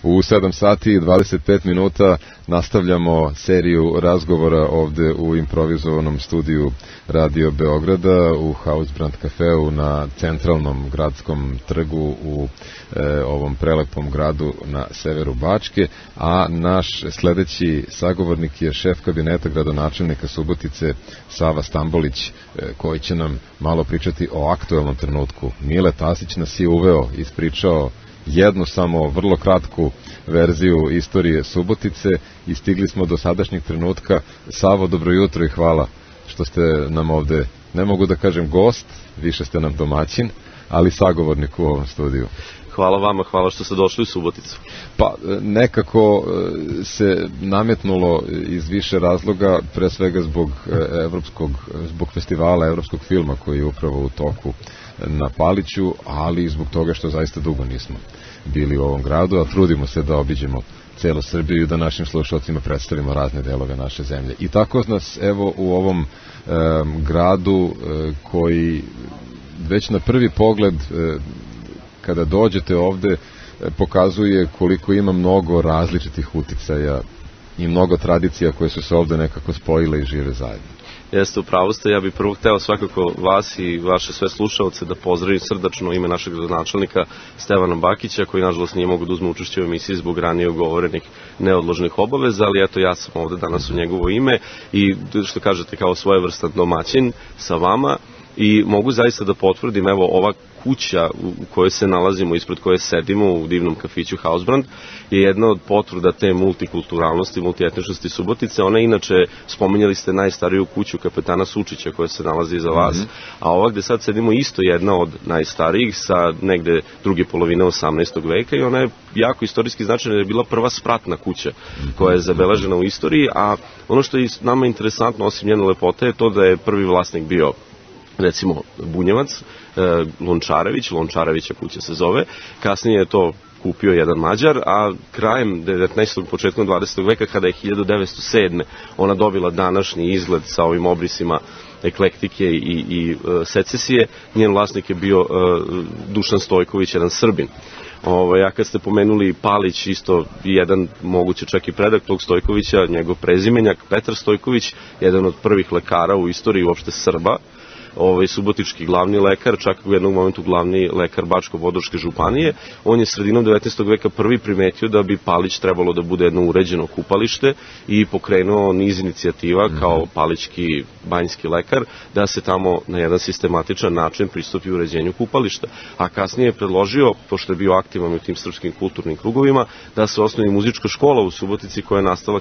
U 7 sati i 25 minuta nastavljamo seriju razgovora ovde u improvizovanom studiju Radio Beograda u Hausbrand kafeu na centralnom gradskom trgu u ovom prelepom gradu na severu Bačke, a naš sledeći sagovornik je šef kabineta gradonačelnika Subotice Sava Stambolić, koji će nam malo pričati o aktuelnom trenutku. Mile Tasić nas je uveo, ispričao jednu samo vrlo kratku verziju istorije Subotice i stigli smo do sadašnjeg trenutka. Savo, dobro jutro i hvala što ste nam ovde, ne mogu da kažem gost, više ste nam domaćin, ali sagovornik u ovom studiju. Hvala vama, hvala što ste došli u Suboticu. Pa nekako se nametnulo iz više razloga, pre svega zbog festivala evropskog filma koji je upravo u toku na Paliću, ali i zbog toga što zaista dugo nismo bili u ovom gradu, a trudimo se da obiđemo celu Srbiju i da našim slušalcima predstavimo razne delove naše zemlje. I tako nas evo u ovom gradu koji već na prvi pogled kada dođete ovde pokazuje koliko ima mnogo različitih uticaja i mnogo tradicija koje su se ovde nekako spojile i žive zajedno. Jeste, upravo ste. Ja bih prvo hteo svakako vas i vaše sve slušalce da pozdravim srdačno ime našeg gradonačelnika Stevana Bakića, koji nažalost nije mogu da uzme učešće u emisiji zbog ranije ugovorenih neodložnih obaveza, ali eto, ja sam ovde danas u njegovo ime i što kažete kao svojevrstan domaćin sa vama. I mogu zaista da potvrdim, evo, ova kuća u kojoj se nalazimo, ispred koje sedimo u divnom kafiću Hausbrand, je jedna od potvrda te multikulturalnosti, multietničnosti Subotice. Ona inače, spominjali ste najstariju kuću kapetana Sučića koja se nalazi iza vas, a ova gde sad sedimo isto jedna od najstarijih sa negde druge polovine 18. veka i ona je jako istorijski značajna jer je bila prva spratna kuća koja je zabeležena u istoriji, a ono što je nama interesantno osim njene lepote je to da je prvi vlasnik bio recimo Bunjevac, Lončarevića kuća se zove, kasnije je to kupio jedan Mađar, a krajem 19. početkom 20. veka kada je 1907. ona dobila današnji izgled sa ovim obrisima eklektike i secesije, njen vlasnik je bio Dušan Stojković, jedan Srbin. A kad ste pomenuli Palić, isto jedan moguće čak i predak tog Stojkovića, njegov prezimenjak Petar Stojković, jedan od prvih lekara u istoriji uopšte Srba, subotički glavni lekar, čak u jednom momentu glavni lekar Bačko-Vodorške županije. On je sredinom 19. veka prvi primetio da bi Palić trebalo da bude jedno uređeno kupalište i pokrenuo niz inicijativa kao palićki banjski lekar da se tamo na jedan sistematičan način pristupi uređenju kupališta. A kasnije je predložio, pošto je bio aktivan u tim srpskim kulturnim krugovima, da se osnovi muzička škola u Subotici koja je nastala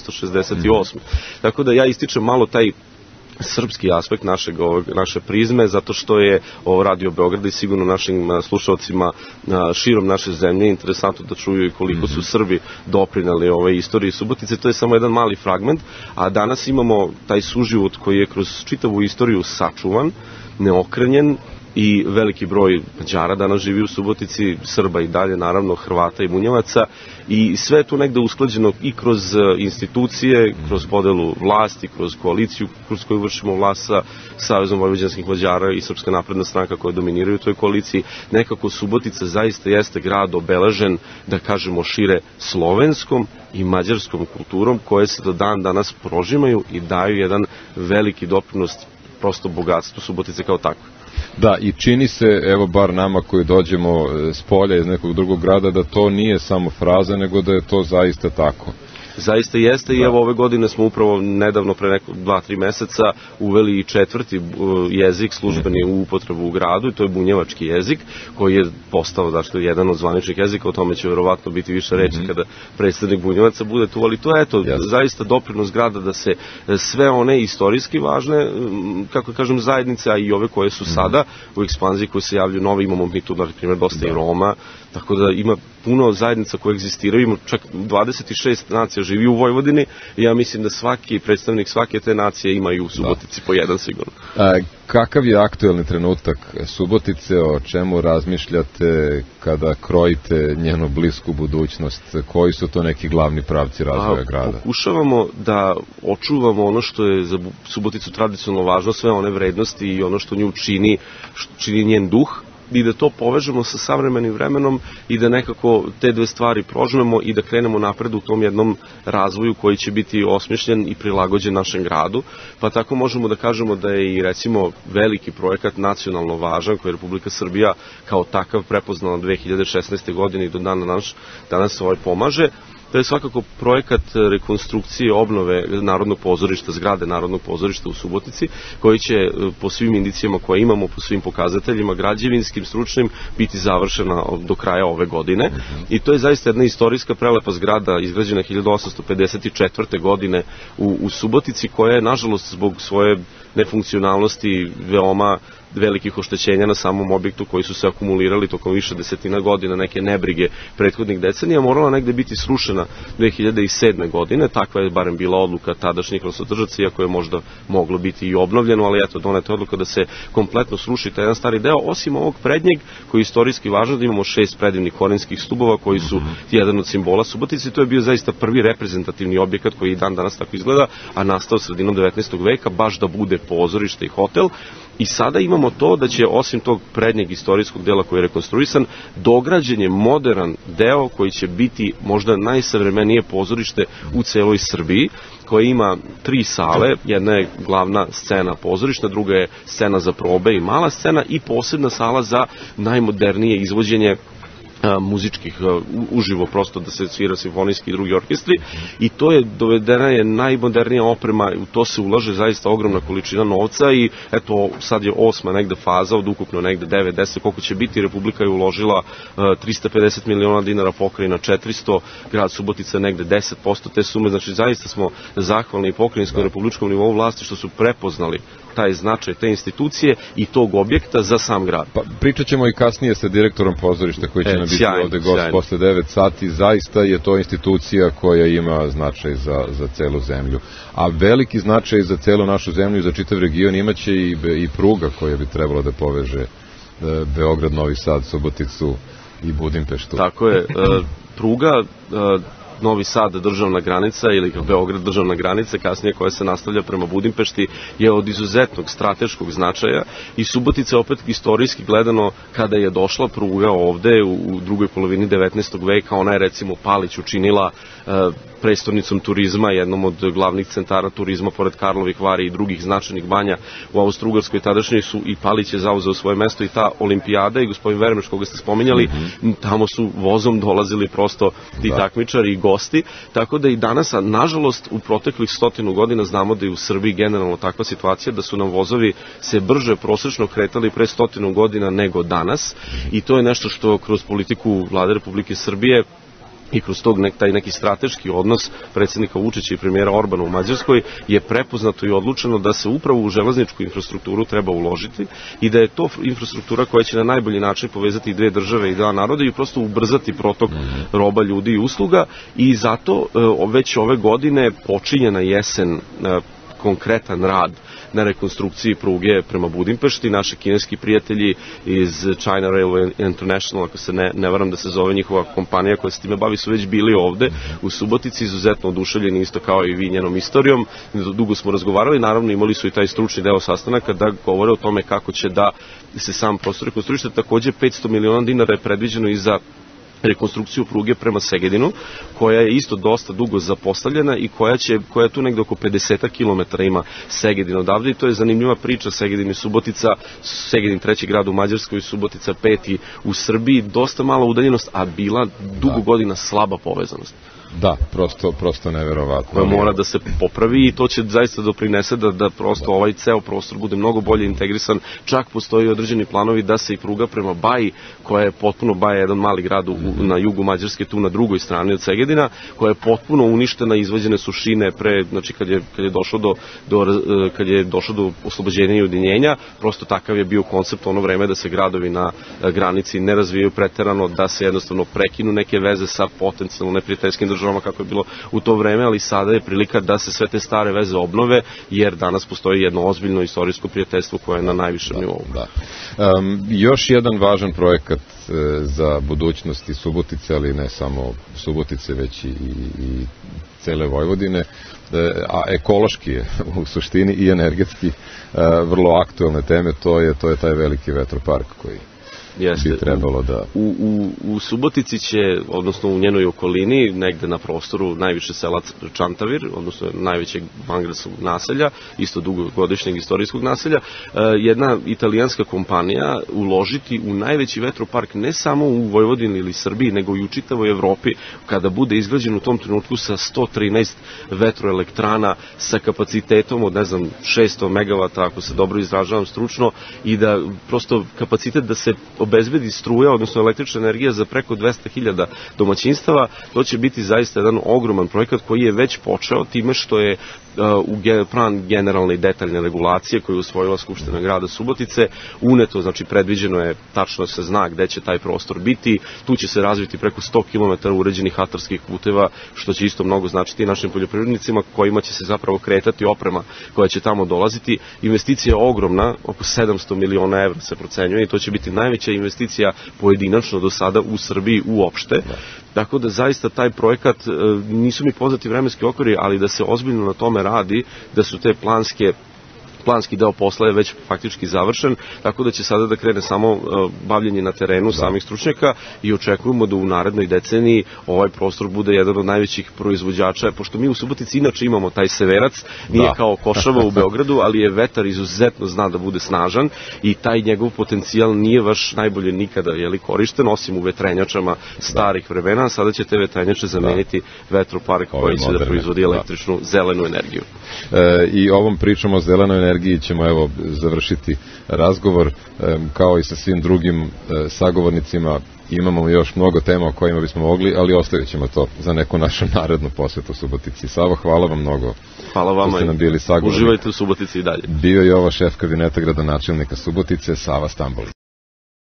1868. Tako da ja ističem malo taj srpski aspekt naše prizme, zato što je ovo Radio Beograd i sigurno našim slušalcima širom naše zemlje interesantno da čuju i koliko su Srbi doprinali ovoj istoriji Subotice. To je samo jedan mali fragment, a danas imamo taj suživot koji je kroz čitavu istoriju sačuvan, neokrenjen i veliki broj Mađara danas živi u Subotici, Srba i dalje, naravno Hrvata i Bunjevaca i sve je tu negde usklađeno i kroz institucije, kroz podelu vlasti, kroz koaliciju kroz koju vršimo vlast sa Savezom vojvođanskih Mađara i Srpska napredna stranka koja dominiraju u toj koaliciji. Nekako Subotica zaista jeste grad obeležen, da kažemo šire, slovenskom i mađarskom kulturom koje se do dan danas prožimaju i daju jedan veliki doprinos prosto bogatstvu Subotice kao takve. Da, i čini se, evo bar nama koji dođemo s polja iz nekog drugog grada, da to nije samo fraza, nego da je to zaista tako. Zaista jeste i evo ove godine smo upravo nedavno pre nekog 2-3 meseca uveli i četvrti jezik službeni u upotrebu u gradu i to je bunjevački jezik koji je postao jedan od zvaničnih jezika, o tome će verovatno biti više reći kada predstavnik Bunjevaca bude tu, ali to je zaista doprinos grada da se sve one istorijski važne, kako kažem, zajednice, a i ove koje su sada u ekspanziji koje se javljaju nove, imamo mi tu na primjer dosta i Roma, tako da ima puno zajednica koje egzistiraju, ima čak 26 nacija živi u Vojvodini i ja mislim da svaki predstavnik svake te nacije ima i u Subotici po jedan sigurno. Kakav je aktuelni trenutak Subotice, o čemu razmišljate kada krojite njenu blisku budućnost, koji su to neki glavni pravci razvoja grada? Pokušavamo da očuvamo ono što je za Suboticu tradicionalno važno, sve one vrednosti i ono što nju čini njen duh, i da to povežemo sa savremenim vremenom i da nekako te dve stvari prožmemo i da krenemo napred u tom jednom razvoju koji će biti osmišljen i prilagođen našem gradu. Pa tako možemo da kažemo da je i recimo veliki projekat nacionalno važan koji je Republika Srbija kao takav prepoznala 2016. godine i do danas pomaže. To je svakako projekat rekonstrukcije obnove Narodnog pozorišta, zgrade Narodnog pozorišta u Subotici, koji će po svim indicijama koje imamo, po svim pokazateljima građevinskim, stručnim, biti završena do kraja ove godine. I to je zaista jedna istorijska prelepa zgrada izgrađena 1854. godine u Subotici, koja je, nažalost, zbog svoje nefunkcionalnosti veoma velikih oštećenja na samom objektu koji su se akumulirali tokom više desetina godina, neke nebrige prethodnih decenija, morala negde biti srušena 2007. godine. Takva je barem bila odluka tadašnjih vlastodržaca, iako je možda moglo biti i obnovljeno, ali eto, doneta je odluka da se kompletno sruši taj jedan stari deo, osim ovog prednjeg koji je istorijski važan, da imamo 6 predivnih korinskih stubova koji su jedan od simbola Subotice. To je bio zaista prvi reprezentativni objekat koji i dan danas tako izgleda, a nastao sredinom 19. veka baš da bude pozorište i hotel. I sada imamo to da će, osim tog prednjeg istorijskog dela koji je rekonstruisan, dograđen je modern deo koji će biti možda najsavremenije pozorište u celoj Srbiji, koja ima 3 sale, jedna je glavna scena pozorišta, druga je scena za probe i mala scena i posebna sala za najmodernije izvođenje muzičkih, uživo prosto da se svira simfonijski i drugi orkestri, i to je dovedena je najmodernija oprema, u to se ulaže zaista ogromna količina novca i eto sad je 8. negde faza od ukupno negde 9-10 koliko će biti. Republika je uložila 350 miliona dinara, pokrajina 400, grad Subotica negde 10% te sume, znači zaista smo zahvalni i pokrajinskom republičkom nivou vlasti što su prepoznali taj značaj te institucije i tog objekta za sam grad. Pa, pričat ćemo i kasnije sa direktorom pozorišta koji će nam biti ovde gost posle 9 sati. Zaista je to institucija koja ima značaj za celu zemlju. A veliki značaj za celu našu zemlju i za čitav region imaće i pruga koja bi trebalo da poveže Beograd, Novi Sad, Suboticu i Budimpeštu. Tako je. Pruga Novi Sad državna granica ili Beograd državna granica, kasnije koja se nastavlja prema Budimpešti, je od izuzetnog strateškog značaja i Subotica opet istorijski gledano, kada je došla pruga ovde u drugoj polovini 19. veka, ona je recimo Palić učinila prestolnicom turizma, jednom od glavnih centara turizma pored Karlovih Vari i drugih značajnih banja u Austrougarskoj. Tadašnjoj su i Palić je zauzeo svoje mesto i ta olimpijada i gospodin Vermeš koga ste spominjali, tamo su vozom dolazili prosto ti takmičari i gosti, tako da i danas, a nažalost u proteklih 100 godina znamo da je u Srbiji generalno takva situacija da su nam vozovi se brže prosečno kretali pre 100 godina nego danas i to je nešto što kroz politiku Vlade Republike Srbije i kroz taj neki strateški odnos predsjednika Vučića i premijera Orbana u Mađarskoj je prepoznato i odlučeno da se upravo u železničku infrastrukturu treba uložiti i da je to infrastruktura koja će na najbolji način povezati dve države i dva naroda i prosto ubrzati protok roba, ljudi i usluga i zato već ove godine počinje na jesen konkretan rad na rekonstrukciji pruge prema Budimpešti. Naši kineski prijatelji iz China Railway International, ako se ne varam da se zove njihova kompanija koja se time bavi, su već bili ovde u Subotici, izuzetno oduševljeni isto kao i vi njenom istorijom. Dugo smo razgovarali, naravno imali su i taj stručni deo sastanaka da govore o tome kako će da se sam prostor rekonstruiše. Takođe 500 miliona dinara je predviđeno i za rekonstrukciju pruge prema Segedinu, koja je isto dosta dugo zapostavljena i koja je tu negde oko 50 km ima Segedin odavde i to je zanimljiva priča. Segedin i Subotica, Segedin 3. grad u Mađarskoj, Subotica 5. u Srbiji, dosta mala udaljenost, a bila dugo godina slaba povezanost. Da, prosto neverovatno. Koja mora da se popravi i to će zaista doprinese da prosto ovaj ceo prostor bude mnogo bolje integrisan. Čak postoji određeni planovi da se i pruga prema Baji, koja je potpuno, Baja je jedan mali grad na jugu Mađarske, tu na drugoj strani od Segedina, koja je potpuno uništena, izvađene su šine znači kad je došlo do oslobođenja i ujedinjenja, prosto takav je bio koncept ono vreme da se gradovi na granici ne razvijaju preterano, da se jednostavno prekinu neke veze sa potencijalno neprijateljskim državama kako je bilo u to vreme, ali sada je prilika da se sve te stare veze obnove, jer danas postoji jedno ozbiljno istorijsko prijateljstvo koje je na najvišem nivou. Još jedan važan projekat za budućnost i Subotice, ali ne samo Subotice, već i cele Vojvodine, a ekološki je u suštini i energetski vrlo aktuelne teme, to je taj veliki vetropark bi trebalo da... U Subotici će, odnosno u njenoj okolini, negde na prostoru najviše sela Čantavir, odnosno najvećeg vangradskog naselja, isto dugogodišnjeg istorijskog naselja, jedna italijanska kompanija uložiti u najveći vetropark ne samo u Vojvodini ili Srbiji, nego i u čitavoj Evropi, kada bude izgrađen u tom trenutku sa 113 vetroelektrana, sa kapacitetom od, 600 megavata, ako se dobro izražavam stručno, i da prosto kapacitet da se obezbedi struja, odnosno električna energija za preko 200.000 domaćinstava, to će biti zaista jedan ogroman projekat koji je već počeo time što je u plan generalne i detaljne regulacije koju je usvojila Skupština grada Subotice uneto, znači predviđeno je, tačno se zna gde će taj prostor biti, tu će se razviti preko 100 km uređenih atarskih puteva, što će isto mnogo značiti našim poljoprivrednicima kojima će se zapravo kretati oprema koja će tamo dolaziti. Investicija je ogromna, oko 700 miliona evra se procenjuje i to će biti najveća investicija pojedinačno do sada u Srbiji uopšte. Tako da zaista taj projekat, nisu mi poznati vremenski okviri, ali da se ozbiljno na tome radi, da su te planski deo posla je već faktički završen, tako da će sada da krene samo bavljenje na terenu samih stručnjaka i očekujemo da u narednoj deceniji ovaj prostor bude jedan od najvećih proizvođača, pošto mi u Subotici inače imamo taj severac, nije kao Košava u Beogradu, ali je vetar izuzetno zna da bude snažan i taj njegov potencijal nije baš najbolje nikada korišten, osim u vetrenjačama starih vremena, sada će te vetrenjače zameniti vetropark koji će da proizvodi električnu zelenu energiju. I ovom pričom o zelenoj energiji ćemo završiti razgovor, kao i sa svim drugim sagovornicima. Imamo još mnogo tema o kojima bismo mogli, ali ostavit ćemo to za neku našu narednu posvetu Subotici. Savo, hvala vam mnogo. Hvala vama i uživajte u Subotici i dalje. Bio je ovo šef kabineta gradonačelnika Subotice, Sava Stambolić.